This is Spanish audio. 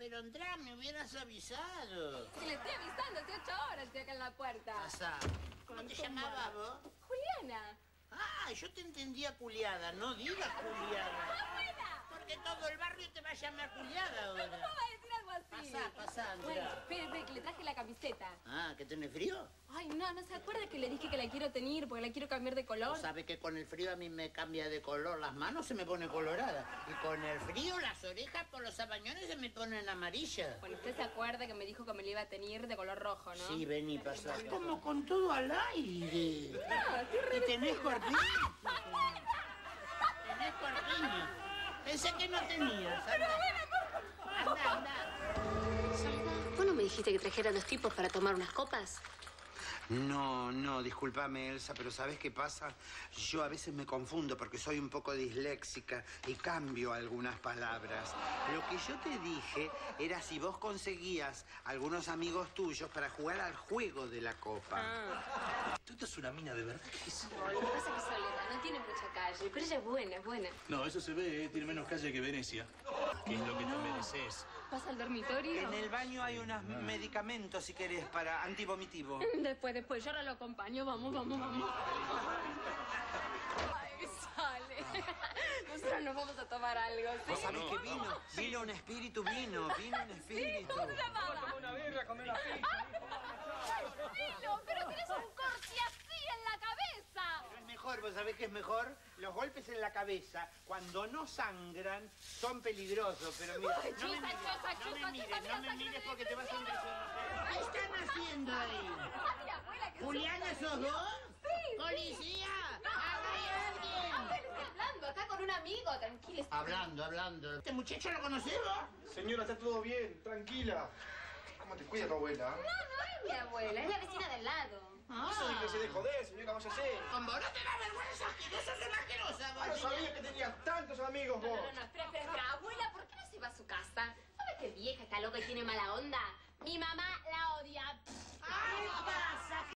pero entrá, me hubieras avisado. Si le estoy avisando, hace 8 horas estoy acá en la puerta. Pasá. ¿Cómo te llamabas vos? Juliana. Ah, yo te entendía culiada, no digas culiada. ¡Abuela! Porque todo el barrio te va a llamar culiada ahora. ¿Cómo va a decir algo así? Pasá, Bueno, entrá. espere, que le traje la camiseta. Ah, ¿que tenés frío? Ay, no se acuerda que le dije que la quiero teñir porque la quiero cambiar de color. ¿Sabe que con el frío a mí me cambia de color? Las manos se me ponen coloradas. Y con el frío las orejas por los sabañones se me ponen amarillas. Bueno, usted se acuerda que me dijo que me la iba a teñir de color rojo, ¿no? Sí, vení, pasá. Como con todo al aire. No, ¿Y tenés corpiño? ¿Tenés corpiño? Pensé que no tenías. Anda. ¿Vos no me dijiste que trajera a los tipos para tomar unas copas? No, discúlpame, Elsa, pero ¿sabes qué pasa? Yo a veces me confundo porque soy un poco disléxica y cambio algunas palabras. Lo que yo te dije era si vos conseguías algunos amigos tuyos para jugar al juego de la copa. Tú es una mina de verdad. ¿Qué es? No, lo que pasa es que Soledad no tiene mucha calle, pero ella es buena. No, eso se ve, tiene menos calle que Venecia. ¿Qué es lo que te mereces? ¿Pasa al dormitorio? En el baño hay unos medicamentos, si querés, para antivomitivo. Después, yo ahora lo acompaño. Vamos. Ay, sale. Nosotros nos vamos a tomar algo, ¿sí? ¿Vos sabés qué vino? Vino un espíritu. ¿Cómo se llamaba? Una birra, comer una pizza. Marcelo, pero tenés un corte así en la cabeza. Es mejor, ¿vos sabés qué es mejor? Los golpes en la cabeza, cuando no sangran, son peligrosos, pero mira... Ay, no me chusa, mires, chusa, no me chusa, mires, chusa, no me mira, mires sangre porque de te vas a enderecer. ¿Qué están haciendo ahí? Ay, abuela, que ¿Juliana sos vos? Sí. ¡Policía! ¡Acá hay alguien! Abuela, estoy hablando acá con un amigo, tranquila. Hablando. ¿Este muchacho lo conocés vos? Señora, está todo bien, tranquila. ¿Cómo te cuida tu abuela? No es mi abuela, es la vecina del lado. Eso es que se de joder, señora, vaya a ser. Con vos no te da vergüenza, que no sos una asquerosa, vos. Ah, no sabía que tenías tantos amigos vos. No, espera. Abuela, ¿por qué no se va a su casa? ¿Sabes qué vieja está loca y tiene mala onda? Mi mamá la odia. ¿Qué pasa?